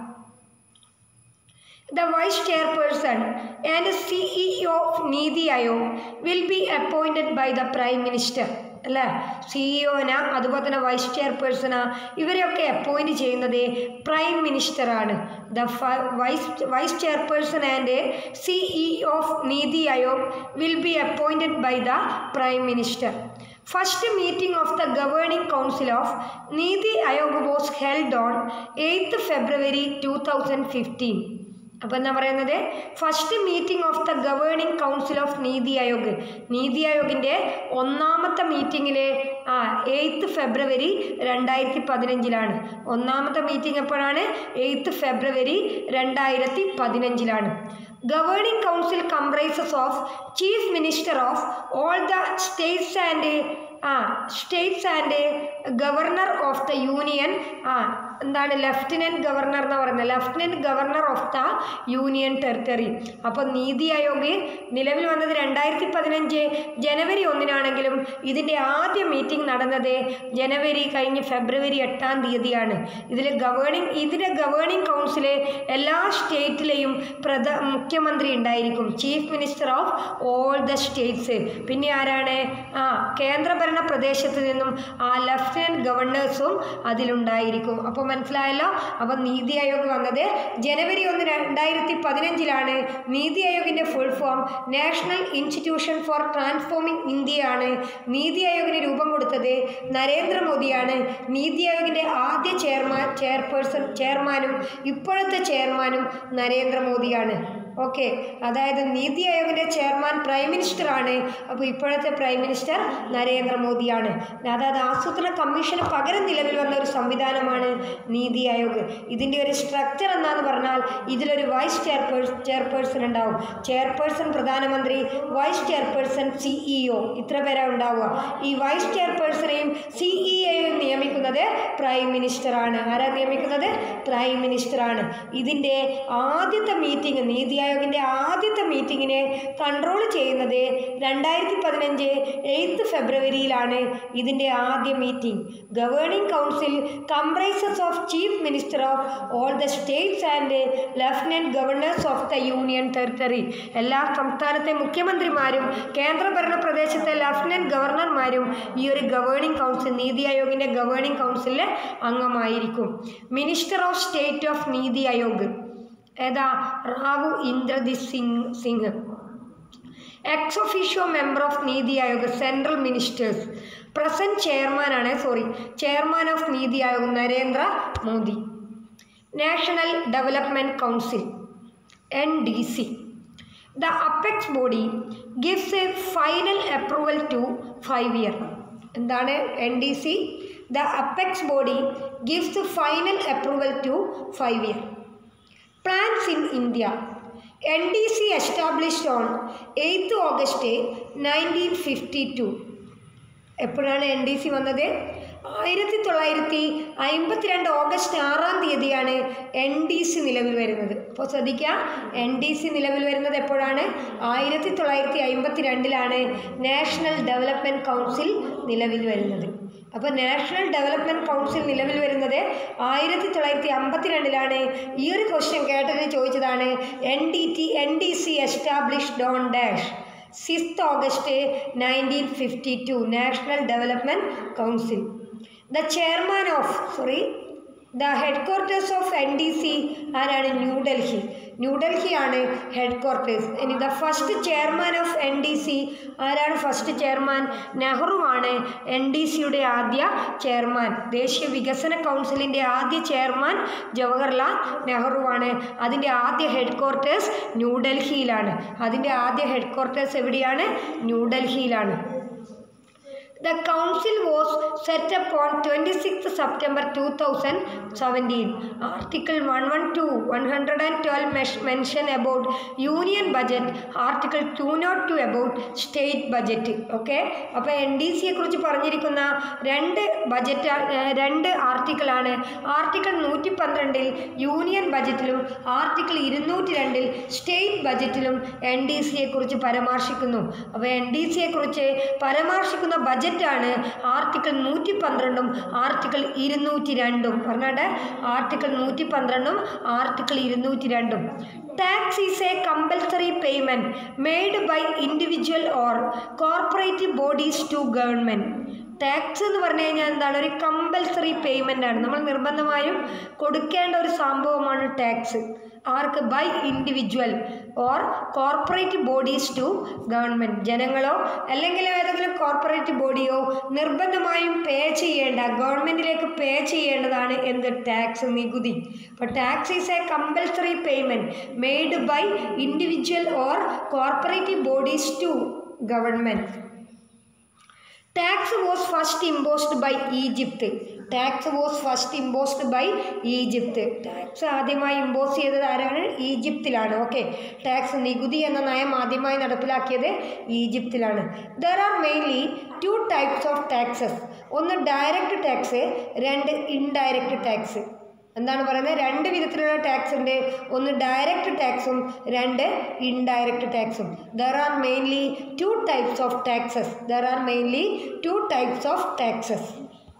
The Vice Chairperson and CEO of Niti Aayog will be appointed by the Prime Minister. അല്ലേ? സിഇഒനാ, അതുപോലെ തന്നെ വൈസ് ചെയർപേഴ്സണാ, ഇവരെയൊക്കെ അപ്പോയിൻറ്റ് ചെയ്യുന്നത് പ്രൈം മിനിസ്റ്ററാണ്. The vice chairperson and CEO of NITI Aayog will be appointed by the prime minister. First meeting of the governing council of NITI Aayog was held on 8th February 2015. അപ്പോൾ എന്താ പറയുന്നത്? First meeting of the governing council of NITI Aayog, നീതി ആയോഗിൻ്റെ ഒന്നാമത്തെ മീറ്റിങ്ങിൽ 8th February 2015 ഒന്നാമത്തെ meeting എപ്പോഴാണ്? 8th February 2015. Governing council comprises of chief minister of all the states and governor of the union. എന്താണ്? Lieutenant governor എന്ന് പറയുന്നത്, lieutenant governor of the union territory. അപ്പോൾ നീതി ആയോഗ് നിലവിൽ വന്നത് 2015 ജനുവരി 1-നാണെങ്കിലും ഇതിൻ്റെ ആദ്യ മീറ്റിംഗ് നടന്നത് ജനുവരി കഴിഞ്ഞ് ഫെബ്രുവരി 8-ാണ്. ഇതിൻ്റെ ഗവേണിംഗ് കൗൺസിൽ എല്ലാ സ്റ്റേറ്റിലെയും മുഖ്യമന്ത്രി ഉണ്ടായിരിക്കും, chief minister of all the states. പിന്നെ ആരാണ്? കേന്ദ്രഭരണ പ്രദേശത്ത് നിന്നും ലെഫ്റ്റനൻറ്റ് ഗവർണേഴ്സും അതിലുണ്ടായിരിക്കും. അപ്പോൾ മനസ്സിലായല്ലോ? അപ്പോൾ നീതി ആയോഗ് വന്നത് ജനുവരി 1, 2015 നീതി ആയോഗിൻ്റെ full form National Institution for Transforming ഇന്ത്യയാണ്. നീതി ആയോഗിന് രൂപം കൊടുത്തത് നരേന്ദ്രമോദിയാണ്. നീതി ആയോഗിൻ്റെ ആദ്യ ചെയർമാനും ഇപ്പോഴത്തെ ചെയർമാനും നരേന്ദ്രമോദിയാണ്. ഓക്കെ, അതായത് നീതി ആയോഗിൻ്റെ ചെയർമാൻ പ്രൈം മിനിസ്റ്ററാണ്. അപ്പോൾ ഇപ്പോഴത്തെ പ്രൈം മിനിസ്റ്റർ നരേന്ദ്രമോദിയാണ്. അതായത് ആസൂത്രണ കമ്മീഷന് പകരം നിലവിൽ വന്ന ഒരു സംവിധാനമാണ് നീതി ആയോഗ്. ഇതിൻ്റെ ഒരു സ്ട്രക്ചർ എന്താണെന്ന് പറഞ്ഞാൽ ഇതിലൊരു വൈസ് ചെയർപേഴ്സൺ ഉണ്ടാവും. ചെയർപേഴ്സൺ പ്രധാനമന്ത്രി, വൈസ് ചെയർപേഴ്സൺ സിഇഒ, ഇത്ര പേരാണ് ഉണ്ടാവുക. ഈ വൈസ് ചെയർപേഴ്സണെയും സിഇഒയും നിയമിക്കുന്നത് പ്രൈം മിനിസ്റ്ററാണ്. ആരാ നിയമിക്കുന്നത്? പ്രൈം മിനിസ്റ്ററാണ്. ഇതിൻ്റെ ആദ്യത്തെ മീറ്റിംഗ്, നീതി ആയോഗിൻ്റെ ആദ്യത്തെ മീറ്റിങ്ങിനെ കൺട്രോൾ ചെയ്യുന്നത് 2015 8th February ഇതിൻ്റെ ആദ്യ meeting. Governing council comprises of chief minister of all the states and lieutenant governors of the union territory. എല്ലാ സംസ്ഥാനത്തെ മുഖ്യമന്ത്രിമാരും കേന്ദ്രഭരണ പ്രദേശത്തെ ലെഫ്റ്റനൻറ്റ് ഗവർണർമാരും ഈ ഒരു ഗവേണിംഗ് കൗൺസിൽ, നീതി ആയോഗിൻ്റെ ഗവേണിംഗ് കൗൺസിലിലെ അംഗമായിരിക്കും. Minister of state of NITI Aayog ഏതാ? Rao Indrajit Singh. Ex officio member of NITI Aayog central ministers. Present chairman of NITI Aayog Narendra Modi. National Development Council NDC. The apex body gives a final approval to 5 year. എന്താണ് NDC? The apex body gives the final approval to 5 year. Plants in India. NDC established on 8th August 1952. എപ്പോഴാണ് NDC വന്നത്? 1952 August 6-ാം തീയതിയാണ് NDC നിലവിൽ വരുന്നത്. അപ്പോൾ ശ്രദ്ധിക്കുക, NDC നിലവിൽ വരുന്നത് എപ്പോഴാണ്? 1952-ലാണ് നാഷണൽ ഡെവലപ്മെൻറ്റ് കൗൺസിൽ നിലവിൽ വരുന്നത്. അപ്പോൾ നാഷണൽ ഡെവലപ്മെൻറ്റ് കൗൺസിൽ നിലവിൽ വരുന്നത് 1952-ലാണ്. ഈ ഒരു ക്വസ്റ്റ്യൻ കേട്ടതിന് ചോദിച്ചതാണ് NDC established on dash 6th August 1952 National Development Council. The chairman of the headquarters of NDC ആരാണ്? ന്യൂഡൽഹി. ന്യൂഡൽഹിയാണ് ഹെഡ്ക്വാർട്ടേഴ്സ്. ഇനി the first chairman of NDC ആരാണ്? ഫസ്റ്റ് ചെയർമാൻ നെഹ്റുവാണ് NDCയുടെ ആദ്യ ചെയർമാൻ. ദേശീയ വികസന കൗൺസിലിൻ്റെ ആദ്യ ചെയർമാൻ ജവഹർലാൽ നെഹ്റുവാണ്. അതിൻ്റെ ആദ്യ ഹെഡ്ക്വാർട്ടേഴ്സ് ന്യൂഡൽഹിയിലാണ്. അതിൻ്റെ ആദ്യ ഹെഡ്ക്വാർട്ടേഴ്സ് എവിടെയാണ്? ന്യൂഡൽഹിയിലാണ്. The council was set up on 26th September 2017. Article 112 mention about union budget. Article 202 about state budget. Okay. അപ്പോൾ NDCയെ കുറിച്ച് പറഞ്ഞിരിക്കുന്ന രണ്ട് ആർട്ടിക്കിളാണ്. ആർട്ടിക്കിൾ 112 യൂണിയൻ ബജറ്റിലും ആർട്ടിക്കിൾ 202 സ്റ്റേറ്റ് ബജറ്റിലും NDCയെ കുറിച്ച് പരാമർശിക്കുന്നു. അപ്പോൾ NDCയെ കുറിച്ച് പരാമർശിക്കുന്ന ബജറ്റാണ് ആർട്ടിക്കിൾ 112 ആർട്ടിക്കിൾ 202. പറഞ്ഞാട്ടെ, article 112 article 202. Tax is a compulsory payment made by individual or corporate bodies to government. Tax എന്ന് പറഞ്ഞു കഴിഞ്ഞാൽ എന്താണ്? ഒരു കമ്പൽസറി പേയ്മെൻ്റ് ആണ്. നമ്മൾ നിർബന്ധമായും കൊടുക്കേണ്ട ഒരു സംഭവമാണ് ടാക്സ്. ആർക്ക്? By individual or corporate bodies to government. ജനങ്ങളോ അല്ലെങ്കിൽ ഏതെങ്കിലും കോർപ്പറേറ്റ് ബോഡിയോ നിർബന്ധമായും പേ ചെയ്യേണ്ട, ഗവൺമെൻറ്റിലേക്ക് പേ ചെയ്യേണ്ടതാണ് എന്ത്? ടാക്സ്, നികുതി. അപ്പോൾ tax is a compulsory payment made by individual or corporate bodies to government. Tax was first imposed by Egypt. Tax was first imposed by Egypt. Tax ആദ്യമായി ഇമ്പോസ് ചെയ്തത് ആരാണ്? ഈജിപ്തിലാണ്. ഓക്കെ, ടാക്സ് നികുതി എന്ന നയം ആദ്യമായി നടപ്പിലാക്കിയത് ഈജിപ്തിലാണ്. There are mainly 2 types of taxes. ഒന്ന് ഡയറക്റ്റ് ടാക്സ്, രണ്ട് ഇൻഡയറക്റ്റ് ടാക്സ്. എന്താണ് പറയുന്നത്? 2 വിധത്തിലുള്ള ടാക്സ് ഉണ്ട്. ഒന്ന് ഡയറക്റ്റ് ടാക്സും രണ്ട് ഇൻഡയറക്റ്റ് ടാക്സും. There are mainly 2 types of taxes. There are mainly 2 types of taxes.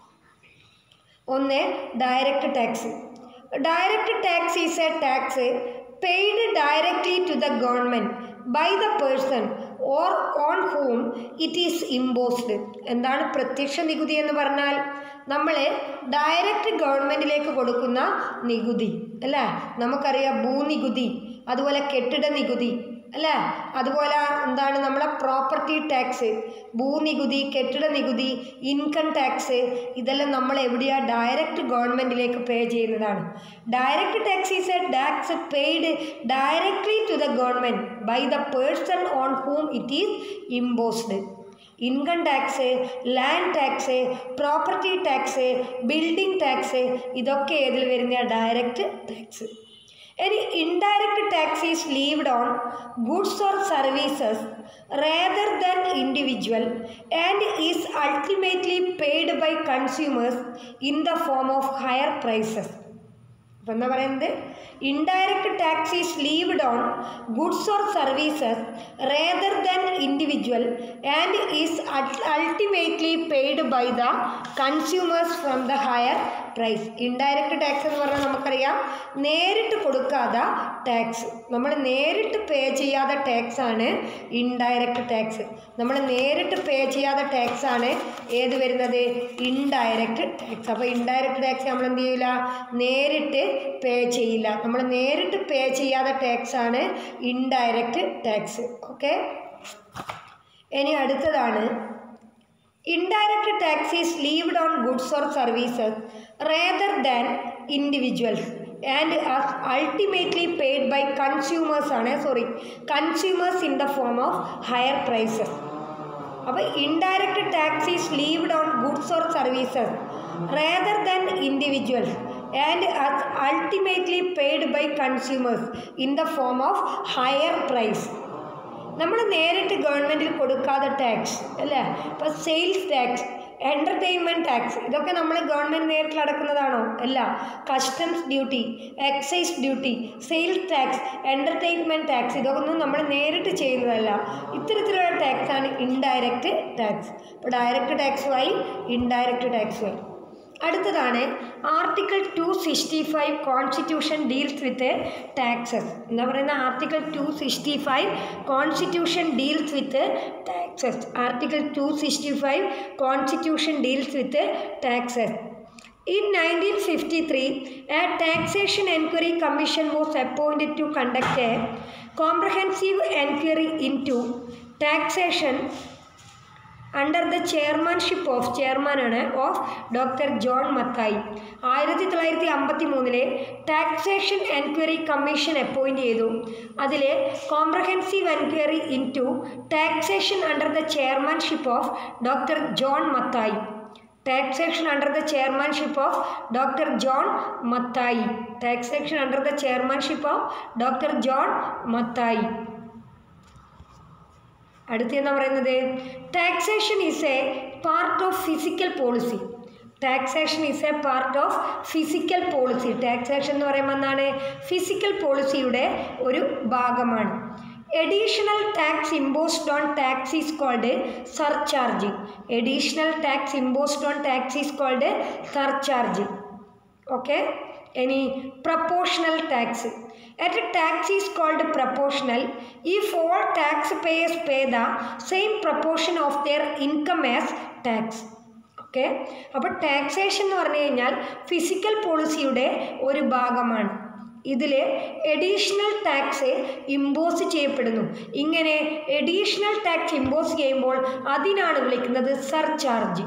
ഒന്ന് direct tax. Direct tax is a tax paid directly to the government by the person or on whom it is imposed. എന്താണ് പ്രത്യക്ഷ നികുതി എന്ന് പറഞ്ഞാൽ? നമ്മൾ direct ഗവൺമെൻറ്റിലേക്ക് കൊടുക്കുന്ന നികുതി അല്ലേ? നമുക്കറിയാം ഭൂനികുതി, അതുപോലെ കെട്ടിട നികുതി അല്ലേ? അതുപോലെ എന്താണ് നമ്മളെ പ്രോപ്പർട്ടി ടാക്സ്, ഭൂനികുതി, കെട്ടിട നികുതി, ഇൻകം ടാക്സ്, ഇതെല്ലാം നമ്മൾ എവിടെയാണ്? ഡയറക്റ്റ് ഗവൺമെൻറ്റിലേക്ക് പേ ചെയ്യുന്നതാണ്. Direct tax is a tax paid directly to the government by the person on whom it is imposed. Income tax, land tax, property tax, building tax, ഇതൊക്കെ ഏതിൽ വരുന്ന? Direct tax. Any indirect tax is levied on goods or services rather than individual and is ultimately paid by consumers in the form of higher prices. അപ്പോൾ എന്താ പറയുന്നത്? Indirect tax is levied on goods or services rather than individual and is ultimately paid by the consumers from the higher price. Indirect tax എന്ന് പറഞ്ഞാൽ നമുക്കറിയാം നേരിട്ട് കൊടുക്കാതെ tax, നമ്മൾ നേരിട്ട് പേ ചെയ്യാത്ത ടാക്സ് ആണ് ഇൻഡയറക്റ്റ് ടാക്സ്. നമ്മൾ നേരിട്ട് പേ ചെയ്യാത്ത ടാക്സ് ആണ് ഏത് വരുന്നത്? Indirect tax. അപ്പോൾ ഇൻഡയറക്റ്റ് ടാക്സ് നമ്മൾ എന്ത് ചെയ്യില്ല? നേരിട്ട് പേ ചെയ്യില്ല. നമ്മൾ നേരിട്ട് പേ ചെയ്യാത്ത ടാക്സ് ആണ് ഇൻഡയറക്റ്റ് ടാക്സ്. ഓക്കെ, ഇനി അടുത്തതാണ് indirect tax is levied on goods or services rather than individuals and ultimately paid by consumers in the form of higher prices. അപ്പോൾ indirect tax is levied on goods or services rather than individuals and ultimately paid by consumers in the form of higher price. നമ്മൾ നേരിട്ട് ഗവൺമെൻറ്റിൽ കൊടുക്കാതെ tax അല്ലേ, ഇപ്പോൾ sales tax, entertainment tax, ഇതൊക്കെ നമ്മൾ government നേരിട്ട് അടക്കുന്നതാണോ? അല്ല. Customs duty, excise duty, sales tax, entertainment tax, ഇതൊന്നും നമ്മൾ നേരിട്ട് ചെയ്യുന്നതല്ല. ഇത്തരത്തിലുള്ള ടാക്സാണ് ഇൻഡയറക്റ്റ് ടാക്സ്. ഇപ്പോൾ ഡയറക്റ്റ് ടാക്സുമായി ഇൻഡയറക്റ്റ് ടാക്സുമായി. അടുത്തതാണ് article 265 constitution deals with taxes. എന്താ പറയുന്ന article 265 constitution deals with taxes. Article 265 constitution deals with taxes. In 1953, a taxation enquiry commission was appointed to conduct a comprehensive enquiry into taxation under the chairmanship of doctor John Matthai. 1953 taxation enquiry commission appoint ചെയ്തു. അതിൽ comprehensive enquiry into taxation under the chairmanship of doctor John Matthai. Taxation under the chairmanship of doctor John Matthai. Taxation under the chairmanship of doctor John Matthai. അടുത്തെന്ന് പറയുന്നത് taxation is a part of physical policy. Taxation is a part of physical policy. Taxation എന്ന് പറയുമ്പോൾ എന്താണ്? Fiscal പോളിസിയുടെ ഒരു ഭാഗമാണ്. Additional tax imposed on tax is called surcharge. Additional tax imposed on tax is called surcharge. Okay. ഇനി proportional tax. A tax is called proportional if all taxpayers pay the same proportion of their income as tax. Okay. അപ്പോൾ taxation എന്ന് പറഞ്ഞു കഴിഞ്ഞാൽ physical പോളിസിയുടെ ഒരു ഭാഗമാണ്. ഇതിൽ additional tax impose ചെയ്യപ്പെടുന്നു. ഇങ്ങനെ എഡീഷണൽ ടാക്സ് ഇമ്പോസ് ചെയ്യുമ്പോൾ അതിനാണ് വിളിക്കുന്നത് സർചാർജ്.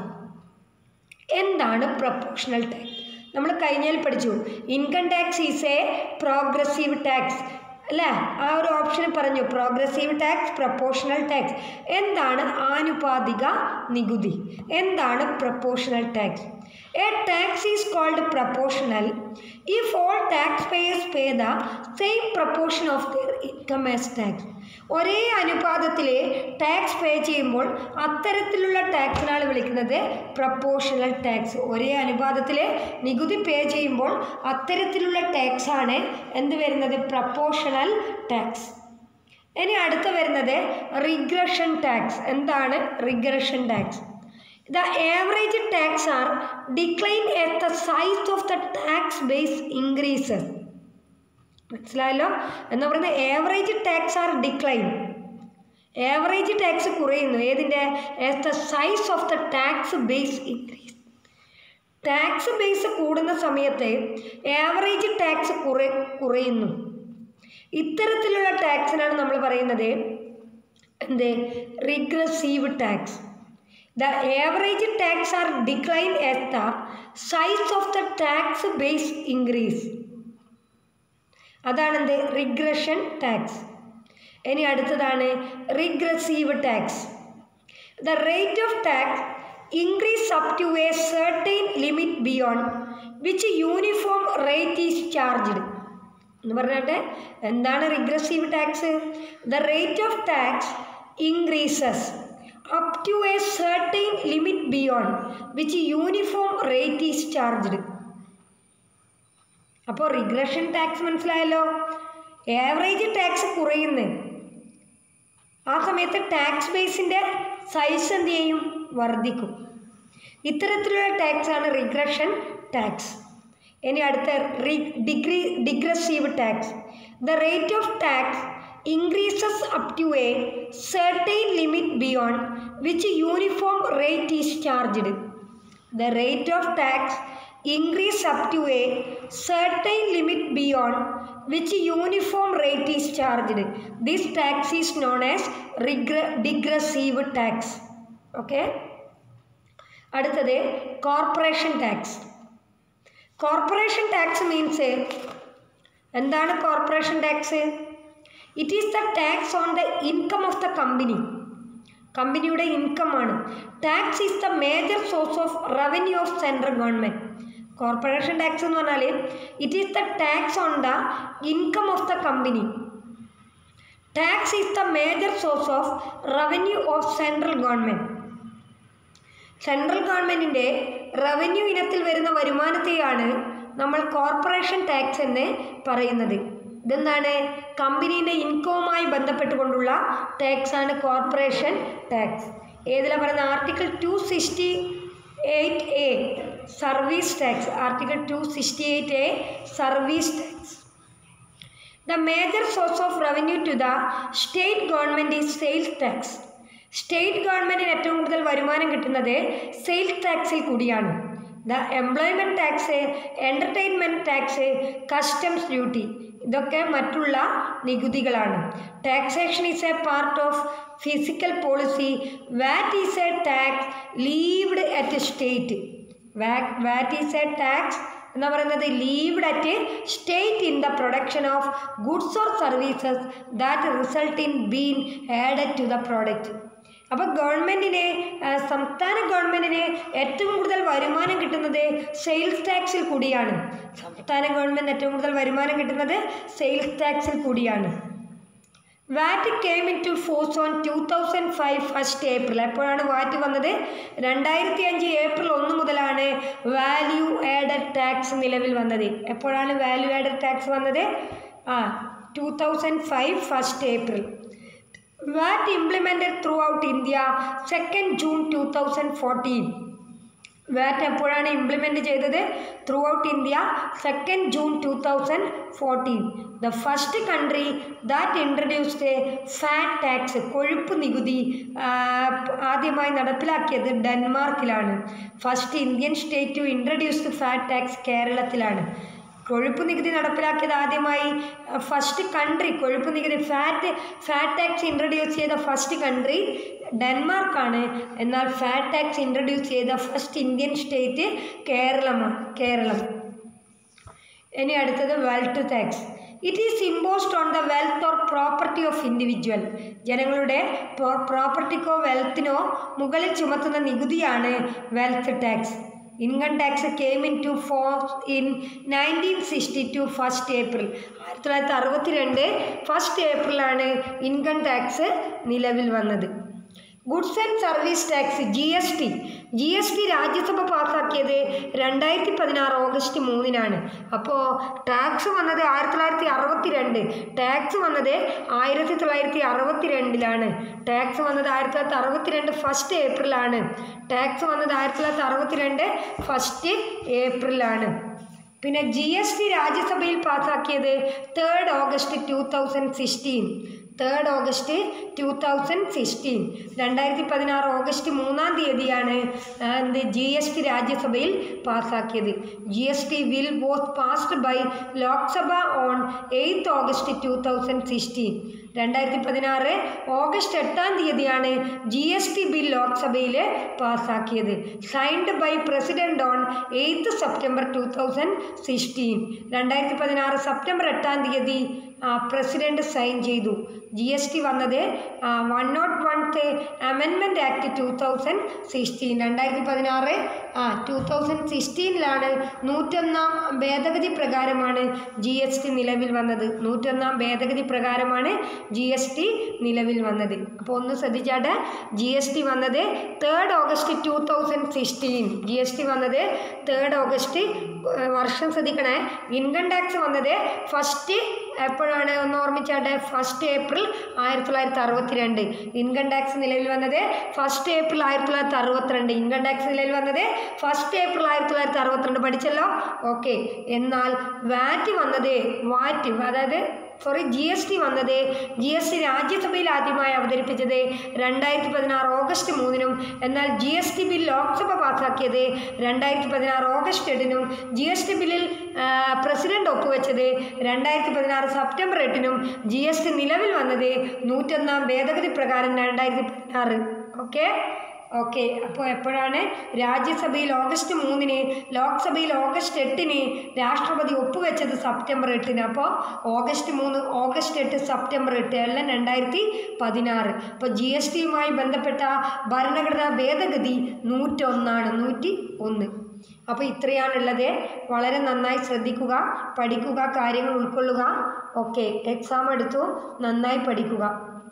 എന്താണ് പ്രപ്പോർഷണൽ ടാക്സ്? നമ്മൾ കഴിഞ്ഞാൽ പഠിച്ചു. Income tax is a progressive tax അല്ലേ? ആ ഒരു ഓപ്ഷൻ പറഞ്ഞു. Progressive tax, proportional tax. എന്താണ് ആനുപാതിക നികുതി? എന്താണ് proportional tax? A tax is called proportional if all tax payers pay the same proportion of their income as tax. ഒരേ അനുപാതത്തിൽ ടാക്സ് പേ ചെയ്യുമ്പോൾ അത്തരത്തിലുള്ള ടാക്സിനാണ് വിളിക്കുന്നത് പ്രപ്പോർഷണൽ ടാക്സ്. ഒരേ അനുപാതത്തിൽ നികുതി പേ ചെയ്യുമ്പോൾ അത്തരത്തിലുള്ള ടാക്സാണ് എന്ത് വരുന്നത്? Proportional tax. ഇനി അടുത്ത വരുന്നത് റിഗ്രഷൻ ടാക്സ്. എന്താണ് regression tax? The average tax are decline as the size of the tax base increases. മനസ്സിലായല്ലോ? എന്ന് പറയുന്നത് average tax are decline. Average tax കുറയുന്നു. ഏതിൻ്റെ? As the size of the tax base increase. Tax base കൂടുന്ന സമയത്ത് average tax കുറയുന്നു. ഇത്തരത്തിലുള്ള ടാക്സിനാണ് നമ്മൾ പറയുന്നത് എന്ത്? Regressive tax. The average tax are decline as the size of the tax base increase. അതാണ് എന്ത്? Regression tax. ഇനി അടുത്തതാണ് regressive tax. The rate of tax increase up to a certain limit beyond which uniform rate is charged. എന്ന് പറഞ്ഞാട്ടെ എന്താണ് regressive tax? The rate of tax increases up to a certain limit beyond which uniform rate is charged. അപ്പോൾ regression tax മനസ്സിലായല്ലോ? Average tax കുറയുന്നു. ആ സമയത്ത് tax ബേസിൻ്റെ size എന്ത് ചെയ്യും? വർദ്ധിക്കും. ഇത്തരത്തിലുള്ള ടാക്സാണ് റിഗ്രഷൻ ടാക്സ്. ഇനി അടുത്ത degressive tax. The rate of tax increases up to a certain limit beyond which uniform rate is charged. The rate of tax increase up to a certain limit beyond which uniform rate is charged. This tax is known as digressive tax. Okay. അടുത്തത് corporation tax. Corporation tax means എന്താണ് corporation tax? It is the tax on the income of the company. കമ്പനിയുടെ income ആണ്. Tax is the major source of revenue of central government. Corporation tax എന്ന് പറഞ്ഞാൽ it is the tax on the income of the company. Tax is the major source of revenue of central government. Central ഗവൺമെൻറ്റിൻ്റെ revenue ഇനത്തിൽ വരുന്ന വരുമാനത്തെയാണ് നമ്മൾ corporation tax എന്ന് പറയുന്നത്. ഇതെന്താണ്? കമ്പനീൻ്റെ ഇൻകവുമായി ബന്ധപ്പെട്ടുകൊണ്ടുള്ള ടാക്സാണ് കോർപ്പറേഷൻ ടാക്സ്. ഏതിലാണ് പറയുന്നത്? Article 268A service tax. Article 268A service tax. The major source of revenue to the state government is sales tax. State ഗവൺമെൻറ്റിന് ഏറ്റവും കൂടുതൽ വരുമാനം കിട്ടുന്നത് സെയിൽസ് ടാക്സിൽ കൂടിയാണ്. The employment tax, entertainment tax, customs duty ഇതൊക്കെ മറ്റുള്ള നികുതികളാണ്. Taxation is a part of physical policy. VAT is a tax levied at state. VAT is a tax എന്ന് പറയുന്നത് levied at state in the production of goods or services that result in been added to the product. അപ്പോൾ ഗവൺമെൻറ്റിന്, സംസ്ഥാന ഗവൺമെൻറ്റിന് ഏറ്റവും കൂടുതൽ വരുമാനം കിട്ടുന്നത് സെയിൽസ് ടാക്സിൽ കൂടിയാണ്. സംസ്ഥാന ഗവൺമെൻറ് ഏറ്റവും കൂടുതൽ വരുമാനം കിട്ടുന്നത് സെയിൽസ് ടാക്സിൽ കൂടിയാണ്. VAT came in to force on 2005 first April. എപ്പോഴാണ് വാറ്റ് വന്നത്? 2005 ഏപ്രിൽ 1 മുതലാണ് വാല്യൂ ആഡഡ് ടാക്സ് നിലവിൽ വന്നത്. എപ്പോഴാണ് വാല്യൂ ആഡഡ് ടാക്സ് വന്നത്? 2005 first April. VAT implemented throughout India 2nd June 2014. VAT എപ്പോഴാണ് ഇംപ്ലിമെൻറ്റ് ചെയ്തത്? Throughout India 2nd June 2014. The first country that introduced fat tax, കൊഴുപ്പ് നികുതി ആദ്യമായി നടപ്പിലാക്കിയത് ഡെൻമാർക്കിലാണ്. First Indian state to introduced fat tax കേരളത്തിലാണ്. കൊഴുപ്പ് നികുതി നടപ്പിലാക്കിയത് ആദ്യമായി ഫസ്റ്റ് കൺട്രി, കൊഴുപ്പ് നികുതി ഫാറ്റ് ടാക്സ് ഇൻട്രൊഡ്യൂസ് ചെയ്ത ഫസ്റ്റ് കൺട്രി ഡെൻമാർക്കാണ്. എന്നാൽ ഫാറ്റ് ടാക്സ് ഇൻട്രൊഡ്യൂസ് ചെയ്ത ഫസ്റ്റ് ഇന്ത്യൻ സ്റ്റേറ്റ് കേരളം. ഇനി അടുത്തത് wealth tax. It is imposed on the wealth or property of individual. ജനങ്ങളുടെ പ്രോപ്പർട്ടിക്കോ വെൽത്തിനോ മുകളിൽ ചുമത്തുന്ന നികുതിയാണ് wealth tax. Income tax came in to force in 1962 first April. 1962 first ഏപ്രിലാണ് ഇൻകം ടാക്സ് നിലവിൽ വന്നത്. Goods and service tax G S T Rajya Sabha പാസ്സാക്കിയത് 2016 ഓഗസ്റ്റ് 3-നാണ്. അപ്പോൾ ടാക്സ് വന്നത് 1962. ടാക്സ് വന്നത് 1962-ലാണ്. ടാക്സ് വന്നത് 1962 ഫസ്റ്റ് ഏപ്രിലാണ്. ടാക്സ് വന്നത് 1962 ഫസ്റ്റ് ഏപ്രിലാണ്. പിന്നെ ജി എസ് ടി രാജ്യസഭയിൽ പാസ്സാക്കിയത് 3rd August 2016. 3rd August 2016. 2016 August 3-ാം തീയതിയാണ് ജി എസ് ടി രാജ്യസഭയിൽ പാസ്സാക്കിയത്. G S T bill was passed by Lok Sabha on 8th August 2016. 2016 August 8-ാം തീയതിയാണ് ജി എസ് ടി ബിൽ ലോക്സഭയിൽ പാസ്സാക്കിയത്. Signed by president on 8th September 2016. 2016 September 8-ാം തീയതി പ്രസിഡന്റ് സൈൻ ചെയ്തു. ജി എസ് ടി വന്നത് 101th അമെൻമെൻറ്റ് ആക്ട് 2016. 2016-ലാണ് 101-ാം ഭേദഗതി പ്രകാരമാണ് ജി എസ് ടി നിലവിൽ വന്നത്. 101-ാം ഭേദഗതി പ്രകാരമാണ് ജി എസ് ടി നിലവിൽ വന്നത്. അപ്പോൾ ഒന്ന് ശ്രദ്ധിച്ചാട്ടെ, ജി എസ് ടി വന്നത് 3rd August 2016. G S T വന്നത് 3rd ഓഗസ്റ്റ്. വർഷം ശ്രദ്ധിക്കണേ. ഇൻകം ടാക്സ് വന്നത് ഫസ്റ്റ് എപ്പോഴാണ് ഒന്ന് ഓർമ്മിച്ചാട്ടെ? First April 1962. ഇൻകം ടാക്സ് നിലവിൽ വന്നത് ഫസ്റ്റ് ഏപ്രിൽ 1962. ഇൻകം ടാക്സ് നിലവിൽ വന്നത് ഫസ്റ്റ് ഏപ്രിൽ 1962. പഠിച്ചല്ലോ? ഓക്കെ. എന്നാൽ വാറ്റ് വന്നത് ജി എസ് ടി വന്നത്, ജി എസ് ടി രാജ്യസഭയിൽ ആദ്യമായി അവതരിപ്പിച്ചത് 2016 ഓഗസ്റ്റ് 3-നും. എന്നാൽ G S T bill Lok Sabha പാസ്സാക്കിയത് 2016 ഓഗസ്റ്റ് 8-നും. ജി എസ് ടി ബില്ലിൽ പ്രസിഡന്റ് ഒപ്പുവെച്ചത് 2016 സെപ്റ്റംബർ 8-നും. ജി എസ് ടി നിലവിൽ വന്നത് 101-ാം ഭേദഗതി പ്രകാരം 2016. ഓക്കെ. ഓക്കെ. അപ്പോൾ എപ്പോഴാണ് രാജ്യസഭയിൽ ഓഗസ്റ്റ് 3-ന്, ലോക്സഭയിൽ ഓഗസ്റ്റ് 8-ന്, രാഷ്ട്രപതി ഒപ്പുവെച്ചത് സെപ്റ്റംബർ 8-ന്. അപ്പോൾ ഓഗസ്റ്റ് 3, ഓഗസ്റ്റ് 8, സെപ്റ്റംബർ 8 എല്ലാം 2016. അപ്പോൾ GST യുമായി ബന്ധപ്പെട്ട ഭരണഘടനാ ഭേദഗതി 101 101. അപ്പോൾ ഇത്രയാണുള്ളത്. വളരെ നന്നായി ശ്രദ്ധിക്കുക, പഠിക്കുക, കാര്യങ്ങൾ ഉൾക്കൊള്ളുക. ഓക്കെ, എക്സാം എടുത്തു, നന്നായി പഠിക്കുക.